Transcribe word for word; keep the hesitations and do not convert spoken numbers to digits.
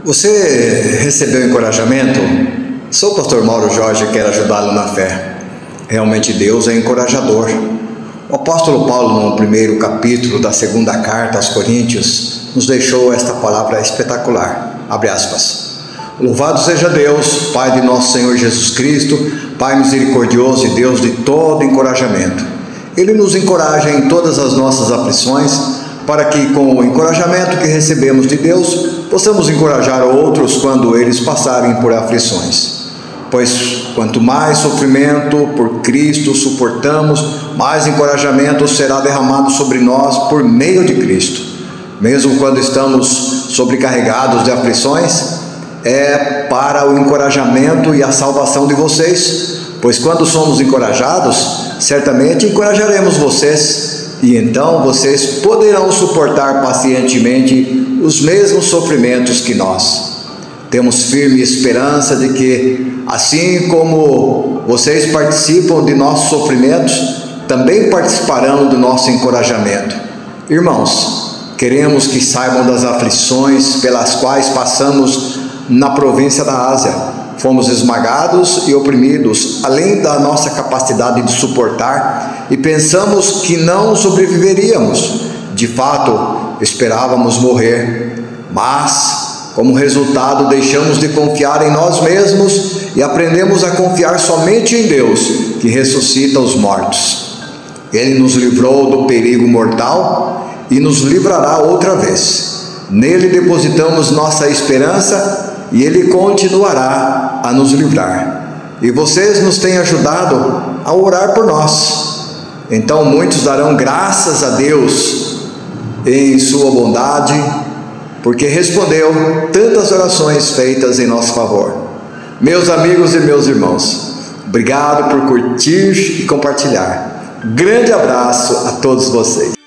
Você recebeu encorajamento? Sou o pastor Mauro Jorge e quero ajudá-lo na fé. Realmente Deus é encorajador. O apóstolo Paulo, no primeiro capítulo da segunda carta aos Coríntios, nos deixou esta palavra espetacular. Abre aspas. Louvado seja Deus, Pai de nosso Senhor Jesus Cristo, Pai misericordioso e Deus de todo encorajamento. Ele nos encoraja em todas as nossas aflições, para que com o encorajamento que recebemos de Deus, possamos encorajar outros quando eles passarem por aflições. Pois quanto mais sofrimento por Cristo suportamos, mais encorajamento será derramado sobre nós por meio de Cristo. Mesmo quando estamos sobrecarregados de aflições, é para o encorajamento e a salvação de vocês, pois quando somos encorajados, certamente encorajaremos vocês, e então vocês poderão suportar pacientemente os mesmos sofrimentos que nós. Temos firme esperança de que, assim como vocês participam de nossos sofrimentos, também participarão do nosso encorajamento. Irmãos, queremos que saibam das aflições pelas quais passamos na província da Ásia. Fomos esmagados e oprimidos, além da nossa capacidade de suportar, e pensamos que não sobreviveríamos. De fato, esperávamos morrer, mas, como resultado, deixamos de confiar em nós mesmos e aprendemos a confiar somente em Deus, que ressuscita os mortos. Ele nos livrou do perigo mortal e nos livrará outra vez. Nele depositamos nossa esperança e Ele continuará a nos livrar. E vocês nos têm ajudado a orar por nós. Então muitos darão graças a Deus em sua bondade, porque respondeu tantas orações feitas em nosso favor. Meus amigos e meus irmãos, obrigado por curtir e compartilhar. Grande abraço a todos vocês.